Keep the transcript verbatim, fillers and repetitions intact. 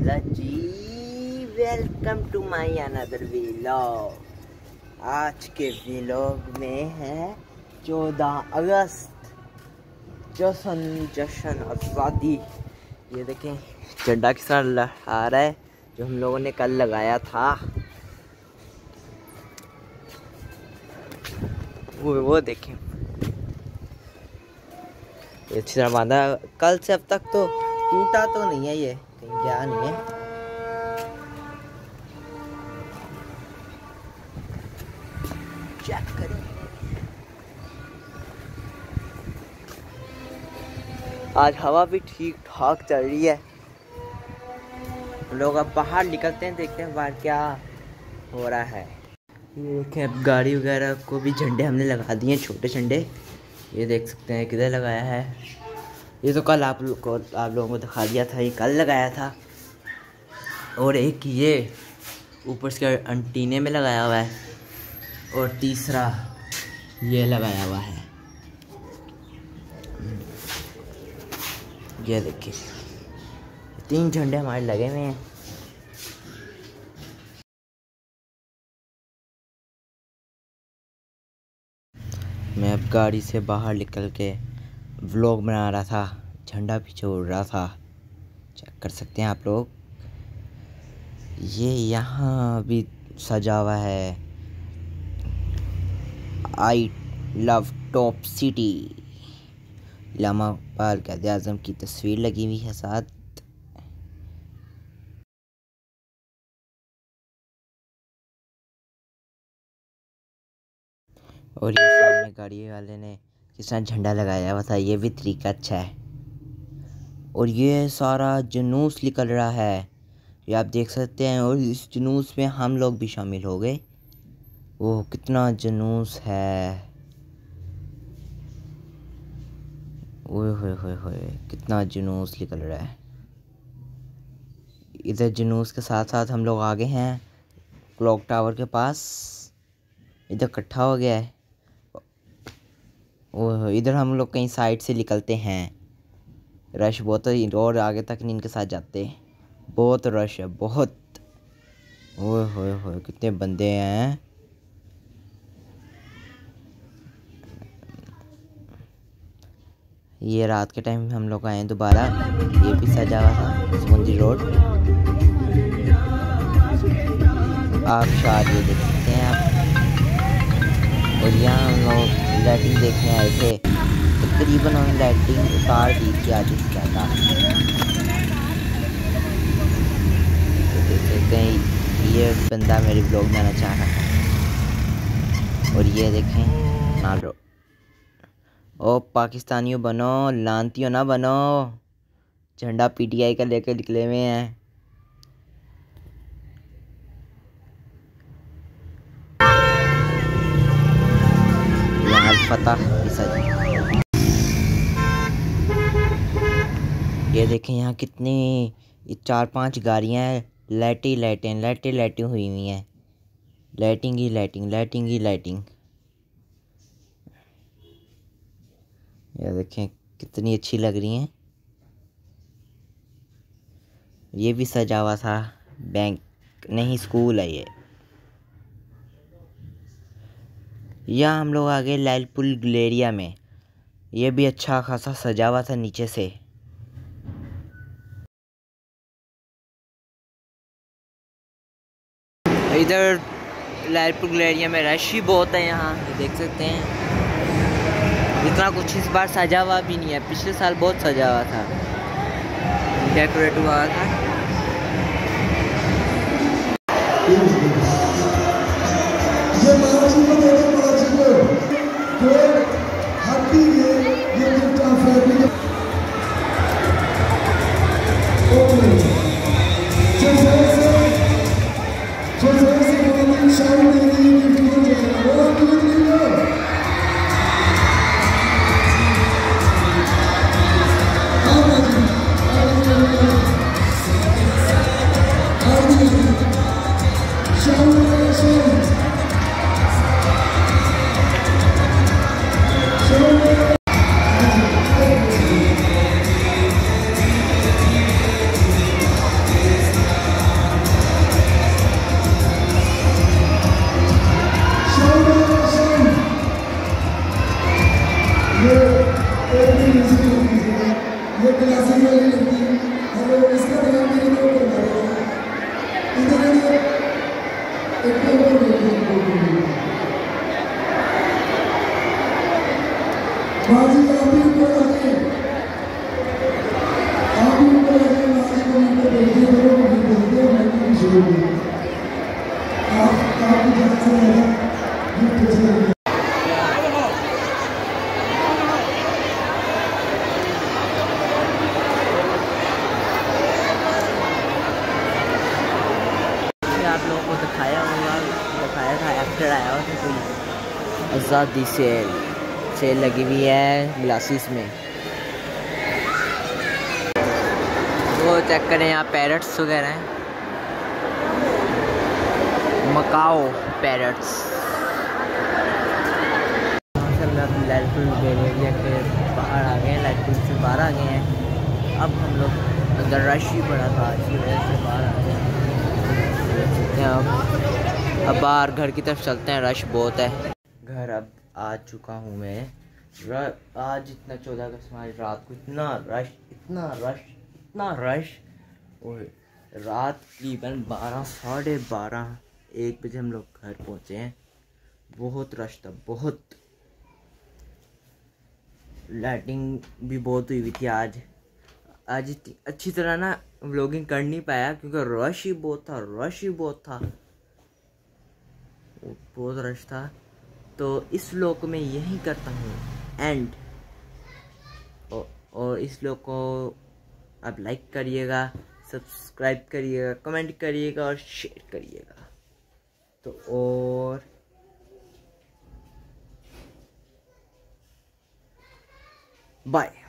Hello ji, welcome to my another vlog. आज के vlog में है चौदह अगस्त, जश्न जश्न आज़ादी। ये देखें झंडा किस तरह लहरा रहा है, जो हम लोगों ने कल लगाया था। वो वो देखें अच्छी तरह बांधा। कल से अब तक तो टूटा तो नहीं है, ये कहीं गया नहीं है। चेक करें, आज हवा भी ठीक ठाक चल रही है। लोग अब बाहर निकलते हैं, देखते हैं बाहर क्या हो रहा है। ये देखें, अब गाड़ी वगैरह को भी झंडे हमने लगा दिए, छोटे झंडे। ये देख सकते हैं किधर लगाया है। ये तो कल आप लोग को आप लोगों को दिखा दिया था, ये कल लगाया था। और एक ये ऊपर से एंटीने में लगाया हुआ है, और तीसरा ये लगाया हुआ है। ये देखिए, तीन झंडे हमारे लगे हुए हैं। मैं अब गाड़ी से बाहर निकल के व्लॉग बना रहा था, झंडा भी छोड़ रहा था। चेक कर सकते हैं आप लोग, ये यहाँ भी सजा हुआ है, I love top city. Allama Iqbal Quaid Azam की तस्वीर लगी हुई है साथ। और ये सामने गाड़ी वाले ने किस तरह झंडा लगाया हुआ था, ये भी तरीका अच्छा है। और ये सारा जुनूस निकल रहा है, ये आप देख सकते हैं। और इस जुनूस में हम लोग भी शामिल हो गए। वो कितना जुनूस है, ओए होए होए होए, कितना जुनूस निकल रहा है। इधर जुनूस के साथ साथ हम लोग आगे हैं क्लॉक टावर के पास। इधर इकट्ठा हो गया है। ओह, इधर हम लोग कहीं साइड से निकलते हैं। रश बहुत है, और आगे तक नहीं इनके साथ जाते। बहुत रश है, बहुत। ओए होए होए, कितने बंदे हैं। ये रात के टाइम हम लोग आए दोबारा। ये भी सजा हुआ था, समुंदरी रोड। आप शायद ये देख सकते हैं आप। और यहाँ हम लोग लाइटिंग देखने आए थे। तकरीबन हमने लाइटिंग उतार दी थी आधी से ज़्यादा। तो देख सकते हैं, ये बंदा मेरे ब्लॉग में आना चाह रहा था। और ये देखें नालो, ओ पाकिस्तानियों बनो, लानतियों ना बनो। झंडा पीटीआई का लेकर निकले हुए हैं। पता ये देखें, यहाँ कितनी चार पांच गाड़ियाँ हैं। लाइटें लाइटें लाइटें लाइटें हुई हुई हैं। लाइटिंग ही लाइटिंग लाइटिंग ही लाइटिंग। ये देखें कितनी अच्छी लग रही हैं। ये भी सजा हुआ था, बैंक नहीं स्कूल है ये। यहाँ हम लोग आ गए लालपुल गैलेरिया में। ये भी अच्छा खासा सजा हुआ था नीचे से। इधर लालपुल गैलेरिया में रश ही बहुत है। यहाँ देख सकते हैं, इतना कुछ इस बार सजा हुआ भी नहीं है। पिछले साल बहुत सजा हुआ था, डेकोरेट हुआ था। Shout ये क्लासिक वाली लड़की और इसका ध्यान मेरे को करवा देगा। इधर आइए, एक और देखिए, बाजी आप भी ऊपर आ जाए, आप भी ऊपर आ जाए, बाजी को ऊपर देखिए, दोनों को देखिए, मैं भी शुरू करूँ। आप आप भी जान से ज़्यादा ये पीछे आप लोगों को दिखाया होगा, दिखाया था एक्टर आया हुआ था कोई, आज़ादी सेल सेल लगी हुई है ग्लासेस में। वो चेक करें, यहाँ पैरट्स वगैरह हैं, मकाओ पैरट्स। हम अपनी लाइटफुल एरिया के बाहर आ गए हैं, लाइटफुल से बाहर आ गए हैं। अब हम लोग अंदर रश ही बड़ा था, इसकी वजह से बाहर आ गए हैं। अब अब बाहर घर की तरफ चलते हैं, रश बहुत है। घर अब आ चुका हूँ मैं। र, आज इतना चौदह अगस्त हमारी रात को इतना रश इतना रश इतना रश और रात तकरीबन बारह साढ़े बारह एक बजे हम लोग घर पहुँचे हैं। बहुत रश था, बहुत। लाइटिंग भी बहुत हुई हुई थी आज आज इतनी अच्छी तरह ना व्लॉगिंग कर नहीं पाया क्योंकि रश ही बहुत था रश ही बहुत था बहुत रश था। तो इस व्लॉग को मैं यही करता हूँ एंड और, और इस व्लॉग को आप लाइक करिएगा, सब्सक्राइब करिएगा, कमेंट करिएगा और शेयर करिएगा। तो और बाय।